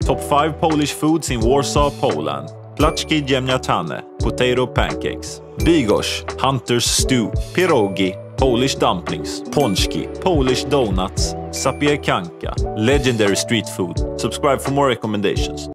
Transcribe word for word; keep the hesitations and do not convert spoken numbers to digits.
Top five Polish foods in Warsaw, Poland. Placzki ziemniaczane, potato pancakes. Bigos, hunter's stew. Pierogi, Polish dumplings. Pączki, Polish donuts. Zapiekanka, legendary street food. Subscribe for more recommendations.